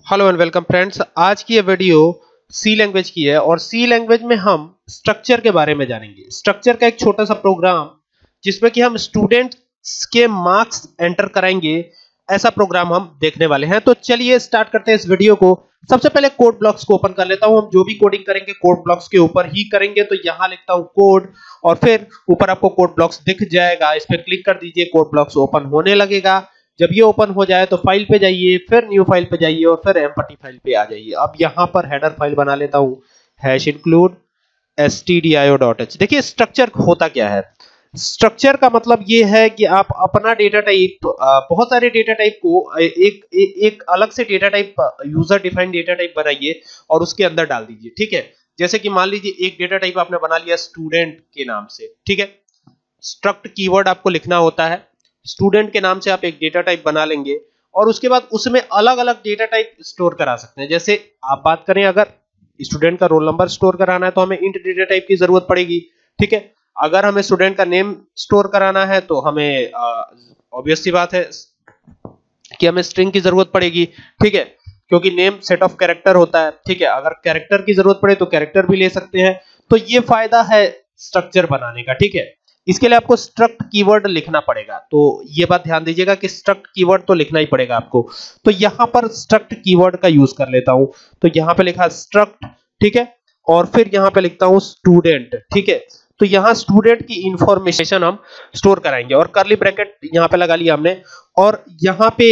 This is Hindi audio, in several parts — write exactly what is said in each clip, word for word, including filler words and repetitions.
Hello and welcome friends. आज की ये वीडियो सी लैंग्वेज की है और सी लैंग्वेज में हम स्ट्रक्चर के बारे में जानेंगे। स्ट्रक्चर का एक छोटा सा प्रोग्राम जिसमें कि हम स्टूडेंट्स के मार्क्स एंटर कराएंगे, ऐसा प्रोग्राम हम देखने वाले हैं। तो चलिए स्टार्ट करते हैं इस वीडियो को। सबसे पहले कोड ब्लॉक्स को ओपन कर लेता हूं। हम जो भी कोडिंग करेंगे कोड ब्लॉक्स के ऊपर ही करेंगे। तो यहां लिखता हूं कोड और फिर ऊपर आपको कोड ब्लॉक्स दिख जाएगा, इस पर क्लिक कर दीजिए। कोड ब्लॉक्स ओपन होने लगेगा। जब ये ओपन हो जाए तो फाइल पे जाइए, फिर न्यू फाइल पे जाइए और फिर एम्पटी फाइल पे आ जाइए। अब यहां पर हेडर फाइल बना लेता हूं, हैश इंक्लूड stdio.h। देखिए स्ट्रक्चर होता क्या है। स्ट्रक्चर का मतलब ये है कि आप अपना डेटा टाइप, बहुत सारे डेटा टाइप को एक एक, एक अलग से data type, user defined data type बनाइए और उसके अंदर डाल दीजिए। ठीक है, जैसे कि मान लीजिए एक डेटा टाइप आपने बना लिया स्टूडेंट के नाम से। ठीक है, स्ट्रक्ट कीवर्ड आपको लिखना होता है। स्टूडेंट के नाम से आप एक डेटा टाइप बना लेंगे और उसके बाद उसमें अलग अलग डेटा टाइप स्टोर करा सकते हैं। जैसे आप बात करें, अगर स्टूडेंट का रोल नंबर स्टोर कराना है तो हमें इंट डेटा टाइप की जरूरत पड़ेगी। ठीक है, अगर हमें स्टूडेंट का नेम स्टोर कराना है तो हमें ऑब्वियस सी बात है कि हमें स्ट्रिंग की जरूरत पड़ेगी। ठीक है, क्योंकि नेम सेट ऑफ कैरेक्टर होता है। ठीक है, अगर कैरेक्टर की जरूरत पड़े तो कैरेक्टर भी ले सकते हैं। तो ये फायदा है स्ट्रक्चर बनाने का। ठीक है, इसके लिए आपको स्ट्रक्ट कीवर्ड लिखना पड़ेगा। तो ये बात ध्यान दीजिएगा कि स्ट्रक्ट कीवर्ड तो लिखना ही पड़ेगा आपको। तो यहां पर स्ट्रक्ट कीवर्ड का यूज कर लेता हूं। तो यहां पे लिखा स्ट्रक्ट, ठीक है, और फिर यहां पे लिखता हूं स्टूडेंट। ठीक है, तो यहां स्टूडेंट की इंफॉर्मेशन हम स्टोर कराएंगे और कर्ली ब्रैकेट यहां पे लगा लिया हमने। और यहां पे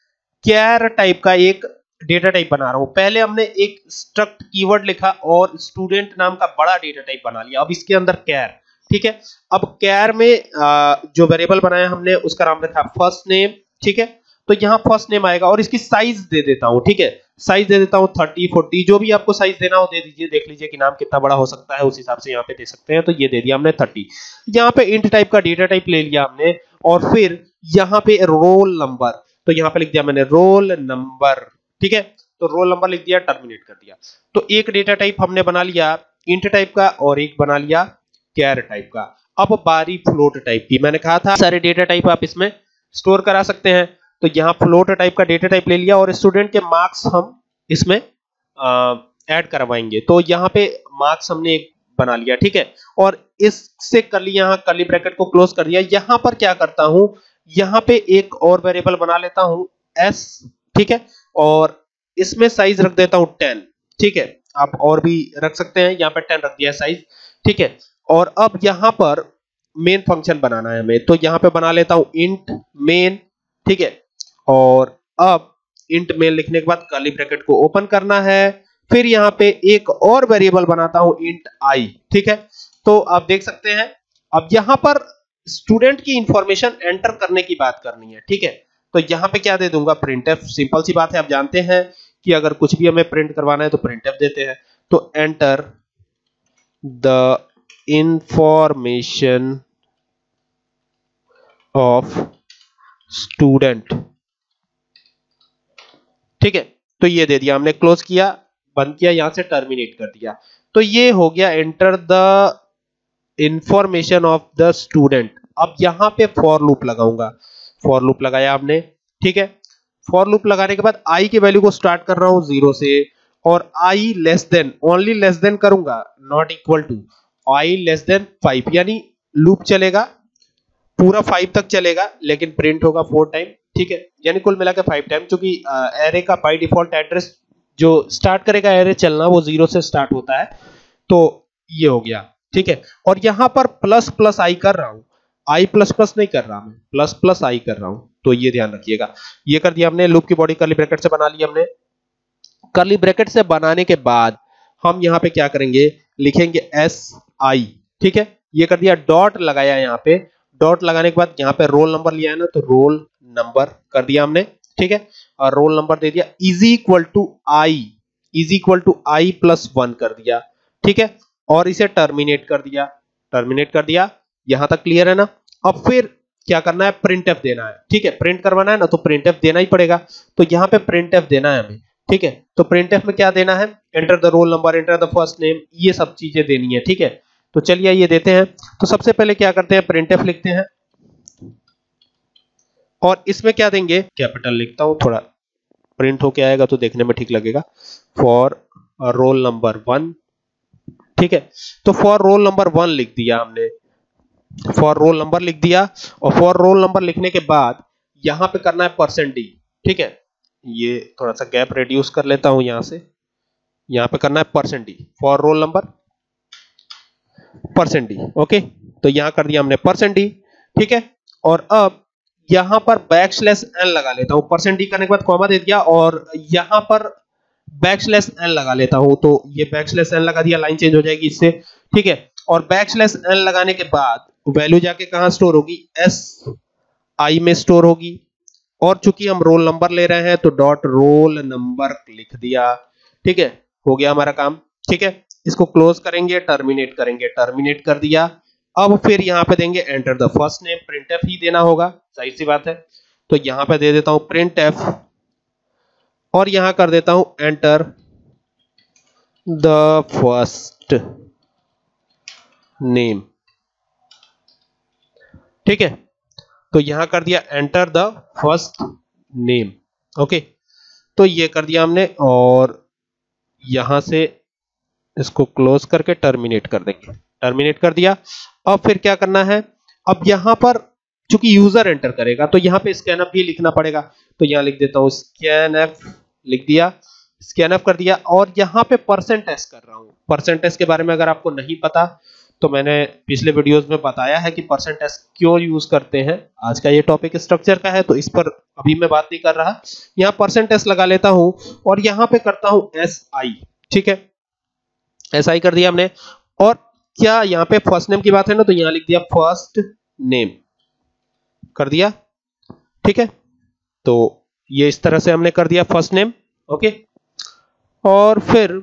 कैर टाइप का एक डेटा टाइप बना रहा हूं। पहले हमने एक स्ट्रक्ट कीवर्ड लिखा और स्टूडेंट नाम का बड़ा डेटा टाइप बना लिया। अब इसके अंदर कैर। ठीक है, अब कैर में आ, जो वेरिएबल बनाया हमने उसका नाम रखा फर्स्ट नेम। ठीक है, तो यहां फर्स्ट नेम आएगा और इसकी साइज दे देता हूं। ठीक है, साइज दे देता हूं थर्टी फोर्टी, जो भी आपको साइज देना हो दे दीजिए। देख लीजिए कि नाम कितना बड़ा हो सकता है, उस हिसाब से यहां पे दे सकते हैं। तो ये दे दिया हमने थर्टी। यहां पे इंट टाइप का डेटा टाइप ले लिया हमने और फिर यहां पे रोल नंबर, तो यहां पे लिख दिया मैंने रोल नंबर। ठीक है, तो रोल नंबर लिख दिया, टर्मिनेट कर दिया। तो एक डेटा टाइप हमने बना लिया इंट टाइप का और एक बना लिया कैर टाइप का। अब बारी फ्लोट टाइप की, मैंने कहा था सारे डेटा टाइप आप इसमें स्टोर करा सकते हैं। तो यहां फ्लोट टाइप का डेटा टाइप ले लिया और स्टूडेंट के मार्क्स हम इसमें ऐड करवाएंगे। तो यहां पे मार्क्स हमने एक बना लिया। ठीक है, और इससे कर लिया, यहां कर्ली ब्रैकेट को क्लोज कर दिया। यहां पर क्या करता हूं, यहां पे एक और वेरिएबल बना लेता हूं एस। ठीक है, और इसमें साइज रख देता हूं टेन। ठीक है, आप और भी रख सकते हैं, यहां पे टेन रख दिया साइज। ठीक है, और अब यहां पर मेन फंक्शन बनाना है हमें। तो यहां पे बना लेता हूं इंट मेन। ठीक है, और अब इंट मेन लिखने के बाद कर्ली ब्रैकेट को ओपन करना है। फिर यहां पे एक और वेरिएबल बनाता हूं इंट आई। ठीक है, तो आप देख सकते हैं अब यहां पर स्टूडेंट की इंफॉर्मेशन एंटर करने की बात करनी है। ठीक है, तो यहां पे क्या दे दूंगा, प्रिंटफ। सिंपल सी बात है, आप जानते हैं कि अगर कुछ भी हमें प्रिंट करवाना है तो प्रिंटफ देते हैं। तो enter the information of student. ठीक है, तो ये दे दिया हमने, क्लोज किया, बंद किया, यहां से टर्मिनेट कर दिया। तो ये हो गया enter the information of the student. अब यहां पे फॉर लूप लगाऊंगा। फॉर लूप लगाया हमने। ठीक है, फॉर लूप लगाने के बाद आई की वैल्यू को स्टार्ट कर रहा हूं जीरो से और i less than, only less than करूंगा, not equal to i less than five. यानी लूप चलेगा पूरा फाइव तक चलेगा लेकिन प्रिंट होगा फोर टाइम। ठीक है, यानी कुल मिलाकर फाइव टाइम, क्योंकि एरे का बाय डिफॉल्ट एड्रेस जो स्टार्ट करेगा एरे चलना वो जीरो से स्टार्ट होता है। तो ये हो गया। ठीक है, और यहां पर प्लस प्लस आई कर रहा हूं, आई प्लस प्लस नहीं कर रहा, मैं प्लस प्लस आई कर रहा हूं। तो ये ध्यान रखिएगा। ये कर दिया हमने, लूप की बॉडी कर्ली ब्रैकेट से बना ली हमने। कर्ली ब्रैकेट से बनाने के बाद हम यहां पे क्या करेंगे, लिखेंगे एस आई। ठीक है, ये कर दिया, डॉट लगाया यहां पे। डॉट लगाने के बाद यहां पे रोल नंबर लिया है ना, तो रोल नंबर कर दिया हमने। ठीक है, और रोल नंबर दे दिया is equal to i, is equal to i plus one कर दिया। ठीक है, और इसे टर्मिनेट कर दिया। टर्मिनेट कर दिया, यहां तक क्लियर है ना। अब फिर क्या करना है, प्रिंटफ देना है। ठीक है, प्रिंट करवाना है ना, तो प्रिंटफ देना ही पड़ेगा। तो यहां पे प्रिंटफ देना है हमें। ठीक है, तो प्रिंटफ में क्या देना है, enter the roll number, enter the first name, ये सब चीजें देनी है। ठीक है, तो चलिए ये देते हैं। तो सबसे पहले क्या करते हैं, प्रिंटफ लिखते हैं और इसमें क्या देंगे, कैपिटल लिखता हूं थोड़ा, प्रिंट होके आएगा तो देखने में ठीक लगेगा। फॉर रोल नंबर वन, ठीक है। तो फॉर रोल नंबर वन लिख दिया हमने, फॉर रोल नंबर लिख दिया, और फॉर रोल नंबर लिखने के बाद यहां पे करना है परसेंट डी, ठीक है। ये थोड़ा सा गैप रिड्यूस कर लेता हूं यहां से, यहां पे करना है percent d, for roll number percent d, okay. तो यहां कर दिया हमने परसेंट डी, ठीक है। और अब यहां पर बैकस्लैश एन लगा लेता हूं, परसेंट डी करने के बाद कॉमा दे दिया और यहां पर बैकस्लैश एन लगा लेता हूं, तो ये बैकस्लैश एन लगा दिया, लाइन चेंज हो जाएगी इससे, ठीक है। और बैकस्लैश एन लगाने के बाद वैल्यू जाके कहां स्टोर होगी, एस आई में स्टोर होगी। और चूंकि हम रोल नंबर ले रहे हैं तो डॉट रोल नंबर लिख दिया, ठीक है। हो गया हमारा काम, ठीक है। इसको क्लोज करेंगे, टर्मिनेट करेंगे, टर्मिनेट कर दिया। अब फिर यहां पे देंगे enter the first name, printf ही देना होगा, सही सी बात है। तो यहां पे दे देता हूं प्रिंटफ, और यहां कर देता हूं एंटर द फर्स्ट नेम, ठीक है। तो यहां कर दिया enter the first name, okay. तो ये कर दिया हमने, और यहां से इसको क्लोज करके टर्मिनेट कर देंगे, टर्मिनेट कर दिया। अब फिर क्या करना है, अब यहां पर चूंकि यूजर एंटर करेगा तो यहां पे स्कैनअप भी लिखना पड़ेगा, तो यहां लिख देता हूं स्कैनअप, लिख दिया, स्कैनअप कर दिया। और यहां पे परसेंट एस कर रहा हूं, परसेंट एस के बारे में अगर आपको नहीं पता तो मैंने पिछले वीडियोस में बताया है कि परसेंट एस क्यों यूज करते हैं। आज का ये टॉपिक स्ट्रक्चर का है तो इस पर अभी मैं बात नहीं कर रहा। यहां परसेंट एस लगा लेता हूं और यहां पे करता हूं एस आई, ठीक है, एस आई कर दिया हमने। और क्या यहां पे फर्स्ट नेम की बात है ना, तो यहां लिख दिया फर्स्ट नेम, कर दिया, ठीक है। तो ये इस तरह से हमने कर दिया फर्स्ट नेम, ओके। और फिर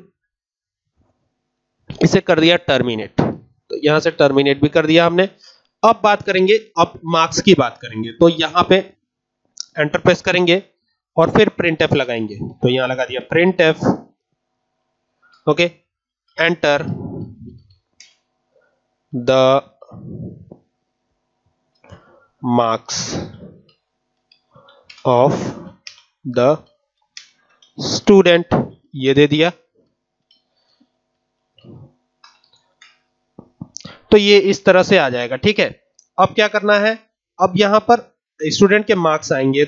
इसे कर दिया टर्मिनेट, तो यहां से टर्मिनेट भी कर दिया हमने। अब बात करेंगे, अब मार्क्स की बात करेंगे, तो यहां पे एंटर प्रेस करेंगे और फिर प्रिंटफ लगाएंगे, तो यहां लगा दिया printf, okay, enter the marks of the student, ये दे दिया। तो ये इस तरह से आ जाएगा, ठीक है। अब क्या करना है, अब यहां पर स्टूडेंट के मार्क्स आएंगे,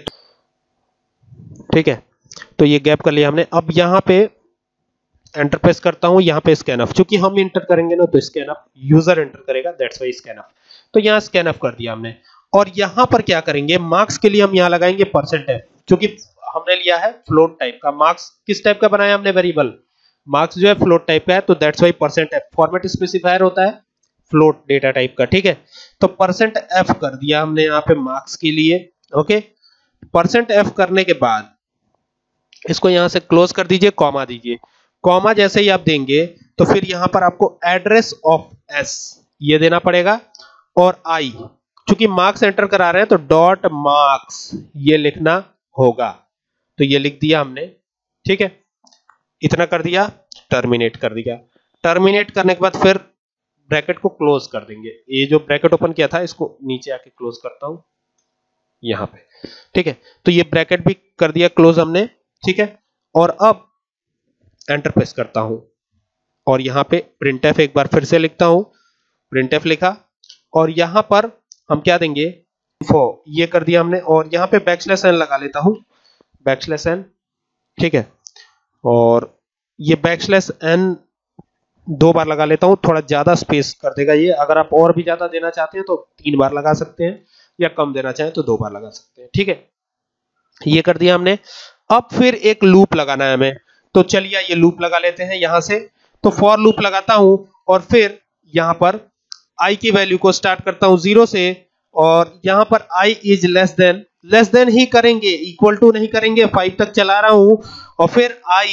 ठीक है। तो ये गैप कर लिया हमने। अब यहां पे एंटर प्रेस करता हूं, यहां पे स्कैनअप, क्योंकि हम इंटर करेंगे ना तो स्कैनअप यूजर एंटर करेगा, दैट्स वाई स्कैनअप। तो यहां स्कैनअप कर दिया हमने। और यहां पर क्या करेंगे, मार्क्स के लिए हम यहां लगाएंगे परसेंट एफ, क्योंकि हमने लिया है फ्लोट टाइप का। मार्क्स किस टाइप का बनाया हमने, वेरिएबल। मार्क्स जो है फ्लोट टाइप का है, तो that's why percent f, format specifier होता है फ्लोट डेटा टाइप का, ठीक है। तो परसेंट एफ कर दिया हमने यहां पे मार्क्स के लिए, ओके। परसेंट एफ करने के बाद इसको यहां से क्लोज कर दीजिए, कॉमा दीजिए। कॉमा जैसे ही आप देंगे तो फिर यहां पर आपको एड्रेस ऑफ एस ये देना पड़ेगा, और आई, क्योंकि मार्क्स एंटर करा रहे हैं तो डॉट मार्क्स ये लिखना होगा, तो ये लिख दिया हमने, ठीक है। इतना कर दिया, टर्मिनेट कर दिया। टर्मिनेट करने के बाद फिर ब्रैकेट को क्लोज कर देंगे। ये जो ब्रैकेट ओपन किया था इसको नीचे आके क्लोज करता हूं यहां पे, ठीक है। तो ये ब्रैकेट भी कर दिया क्लोज हमने, ठीक है। और अब एंटर प्रेस करता हूं और यहां पे प्रिंटफ एक बार फिर से लिखता हूं, प्रिंटफ लिखा, और यहां पर हम क्या देंगे, इन्फो, ये कर दिया हमने। और यहां पे बैकस्लैश एन लगा लेता हूं, बैकस्लैश एन, ठीक है। और ये बैकस्लैश एन दो बार लगा लेता हूं, थोड़ा ज्यादा स्पेस कर देगा ये। अगर आप और भी ज्यादा देना चाहते हैं तो तीन बार लगा सकते हैं, या कम देना चाहें तो दो बार लगा सकते हैं, ठीक है। ये कर दिया हमने। अब फिर एक लूप लगाना है हमें, तो चलिए ये लूप लगा लेते हैं यहां से। तो फॉर लूप लगाता हूं और फिर यहां पर i की वैल्यू को स्टार्ट करता हूं जीरो से, और यहां पर i is less than, less than ही करेंगे, इक्वल टू नहीं करेंगे, फाइव तक चला रहा हूं। और फिर i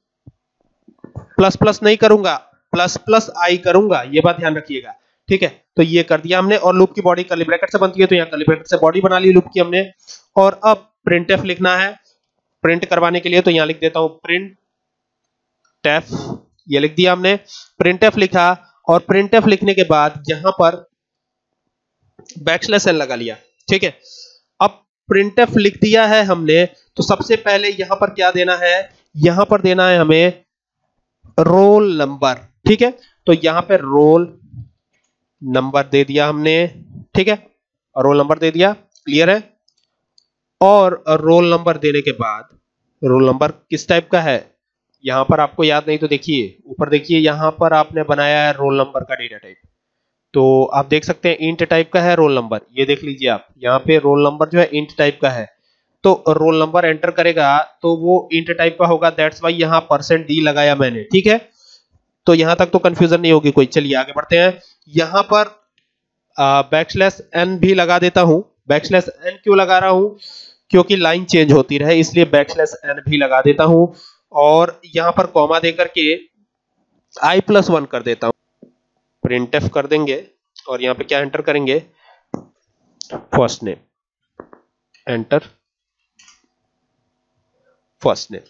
प्लस प्लस नहीं करूंगा, प्लस प्लस i करूंगा, ये बात ध्यान रखिएगा, ठीक है। तो ये कर दिया हमने। और लूप की बॉडी कर्ली ब्रैकेट से बनती है, तो यहां कर्ली ब्रैकेट से बॉडी बना ली लूप की हमने। और अब प्रिंटफ लिखना है, प्रिंट करवाने के लिए तो यहां लिख देता हूं प्रिंट टेफ, ये लिख दिया हमने, प्रिंटफ लिखा। और प्रिंटफ लिखने के बाद यहां पर बैकस्लैश एन लगा लिया, ठीक है। अब प्रिंटफ लिख दिया है हमने, तो सबसे पहले यहां पर क्या देना है, यहां पर देना है हमें रोल नंबर। ठीक है, तो यहां पे रोल नंबर दे दिया हमने। ठीक है, रोल नंबर दे दिया, क्लियर है। और रोल नंबर देने के बाद रोल नंबर किस टाइप का है, यहां पर आपको याद नहीं तो देखिए ऊपर देखिए, यहां पर आपने बनाया है रोल नंबर का डेटा टाइप। तो आप देख सकते हैं इंट टाइप का है रोल नंबर, ये देख लीजिए आप, यहाँ पे रोल नंबर जो है इंट टाइप का है। तो रोल नंबर एंटर करेगा तो वो इंट टाइप का होगा, दैट्स वाई यहाँ परसेंट डी लगाया मैंने। ठीक है, तो यहां तक तो कंफ्यूजन नहीं होगी कोई। चलिए आगे बढ़ते हैं। यहां पर बैकस्लैश एन भी लगा देता हूं। बैकस्लैश एन क्यों लगा रहा हूं, क्योंकि लाइन चेंज होती रहे, इसलिए बैकस्लैश एन भी लगा देता हूं। और यहां पर कॉमा देकर के आई प्लस वन कर देता हूं, प्रिंटफ कर देंगे। और यहां पे क्या एंटर करेंगे, first name, enter first name,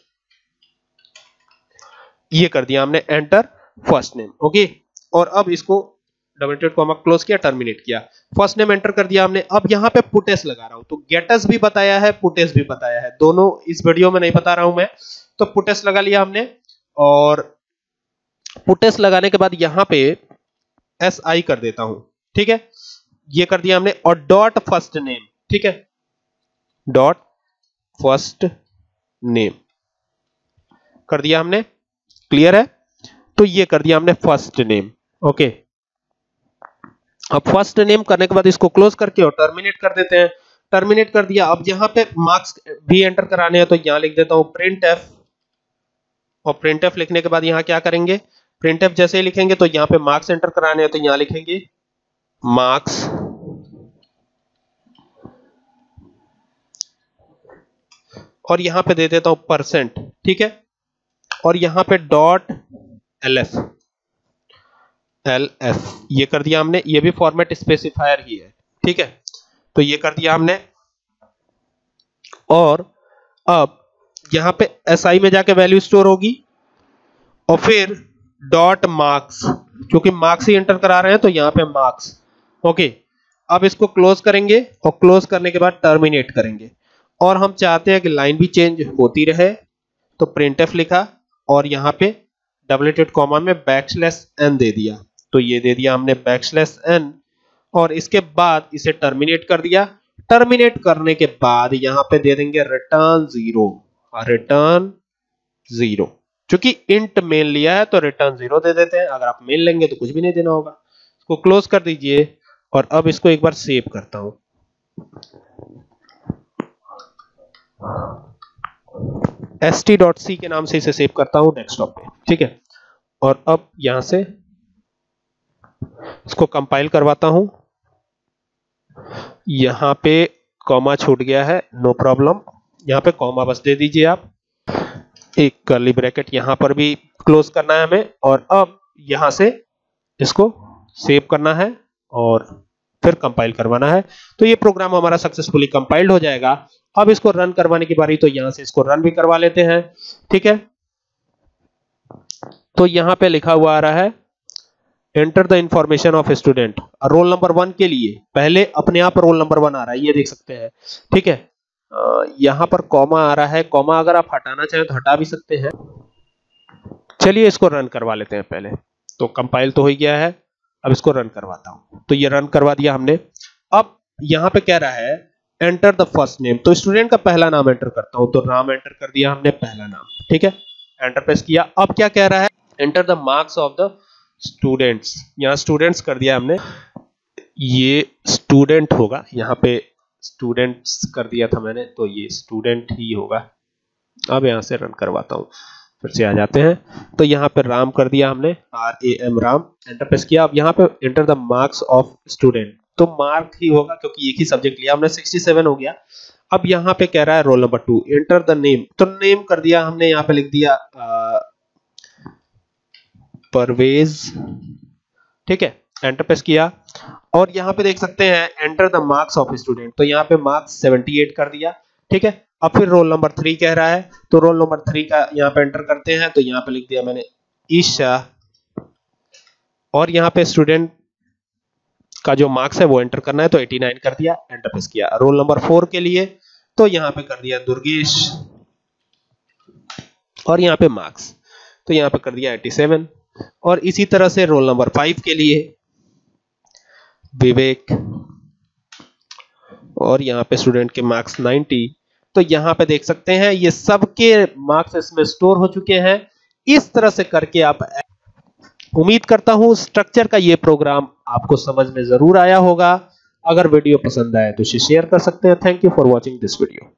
ये कर दिया हमने, एंटर फर्स्ट नेम। ओके, और अब इसको डबल डॉट कॉमा क्लोज किया, टर्मिनेट किया, फर्स्ट नेम एंटर कर दिया हमने। अब यहां पे पुटेस लगा रहा हूं, तो गेटस भी बताया है, पुटेस भी बताया है, दोनों इस वीडियो में नहीं बता रहा हूं मैं। तो पुटेस लगा लिया हमने, और पुटेस लगाने के बाद यहां पे एस आई कर देता हूं। ठीक है, ये कर दिया हमने, और डॉट फर्स्ट नेम। ठीक है, डॉट फर्स्ट नेम कर दिया हमने, क्लियर है। तो ये कर दिया हमने फर्स्ट नेम। ओके, अब फर्स्ट नेम करने के बाद इसको क्लोज करके और टर्मिनेट कर देते हैं। टर्मिनेट कर दिया। अब यहां पे मार्क्स भी एंटर कराने हैं, तो यहां लिख देता हूं प्रिंट एफ, और प्रिंट एफ लिखने के बाद यहां क्या करेंगे, प्रिंट एफ जैसे ही लिखेंगे तो यहां पे मार्क्स एंटर कराने हैं, तो यहां लिखेंगे मार्क्स, और यहां पे दे देता हूं परसेंट। ठीक है, और यहां पे dot l f, l f ये कर दिया हमने, ये भी फॉर्मेट स्पेसिफायर ही है। ठीक है, तो ये कर दिया हमने। और अब यहां पे एसआई में जाके वैल्यू स्टोर होगी, और फिर डॉट मार्क्स, क्योंकि मार्क्स ही एंटर करा रहे हैं तो यहां पे मार्क्स। ओके, अब इसको क्लोज करेंगे, और क्लोज करने के बाद टर्मिनेट करेंगे। और हम चाहते हैं कि लाइन भी चेंज होती रहे, तो प्रिंटफ लिखा, और यहां पे डबल डॉट कॉमा में बैकस्लैश एन दे दिया, तो ये दे दिया हमने बैकस्लैश एन, और इसके बाद इसे टर्मिनेट कर दिया। टर्मिनेट करने के बाद यहां पे दे देंगे रिटर्न जीरो, रिटर्न जीरो, क्योंकि इंट मेन लिया है तो रिटर्न जीरो दे देते हैं। अगर आप मेन लेंगे तो कुछ भी नहीं देना होगा। इसको क्लोज कर दीजिए, और अब इसको एक बार सेव करता हूं। एस टी डॉट सी के नाम से इसे सेव करता हूं डेस्कटॉप पे। ठीक है, और अब यहां से इसको कंपाइल करवाता हूं। यहां पे कॉमा छूट गया है, नो प्रॉब्लम, यहां पे कॉमा बस दे दीजिए आप, एक कर्ली ब्रैकेट यहां पर भी क्लोज करना है हमें, और अब यहां से इसको सेव करना है और फिर कंपाइल करवाना है। तो ये प्रोग्राम हमारा सक्सेसफुली कंपाइल्ड हो जाएगा। अब इसको रन करवाने की बारी, तो यहां से इसको रन भी करवा लेते हैं। ठीक है, तो यहां पे लिखा हुआ आ रहा है enter the information of student. Roll number one के लिए पहले अपने आप रोल नंबर वन आ रहा है, ये देख सकते हैं। ठीक है, यहां पर कॉमा आ रहा है, कॉमा अगर आप हटाना चाहें तो हटा भी सकते हैं। चलिए इसको रन करवा लेते हैं पहले। तो कंपाइल तो हो ही गया है, अब इसको रन करवाता हूं। तो ये रन करवा दिया हमने। अब यहां पे कह रहा है एंटर द फर्स्ट नेम, तो स्टूडेंट का पहला नाम एंटर करता हूं, तो राम एंटर कर दिया हमने, पहला नाम। ठीक है, एंटर प्रेस किया। अब क्या कह रहा है, enter the marks of the students, यहां स्टूडेंट्स कर दिया हमने, ये स्टूडेंट होगा, यहां पे स्टूडेंट्स कर दिया था मैंने, तो ये स्टूडेंट ही होगा। अब यहां से रन करवाता हूं, फिर से आ जाते हैं। तो यहां पे राम कर दिया हमने, R A M Ram, enter press किया। अब यहां पे enter the marks of student, तो मार्क ही होगा क्योंकि एक ही सब्जेक्ट लिया हमने, सड़सठ हो गया। अब यहां पे कह रहा है roll number two, enter the name, तो नेम कर दिया हमने, यहां पे लिख दिया आ, परवेज। ठीक है, एंटर प्रेस किया, और यहां पे देख सकते हैं enter the marks of student, तो यहां पे मार्क्स अठहत्तर कर दिया। ठीक है, अब फिर रोल नंबर थ्री कह रहा है, तो रोल नंबर थ्री का यहां पे एंटर करते हैं, तो यहां पे लिख दिया मैंने ईशा, और यहां पे स्टूडेंट का जो मार्क्स है वो एंटर करना है, तो नवासी कर दिया, एंटर प्रेस किया। रोल नंबर फोर के लिए तो यहां पे कर दिया दुर्गेश, और यहां पे मार्क्स तो यहां पे कर दिया सत्तासी। और इसी तरह से रोल नंबर फाइव के लिए विवेक, और यहां पे स्टूडेंट के मार्क्स नब्बे। तो यहां पे देख सकते हैं ये सबके मार्क्स इसमें स्टोर हो चुके हैं। इस तरह से करके आप, उम्मीद करता हूं स्ट्रक्चर का ये प्रोग्राम आपको समझ में जरूर आया होगा। अगर वीडियो पसंद आए तो इसे शेयर कर सकते हैं। Thank you for watching this video.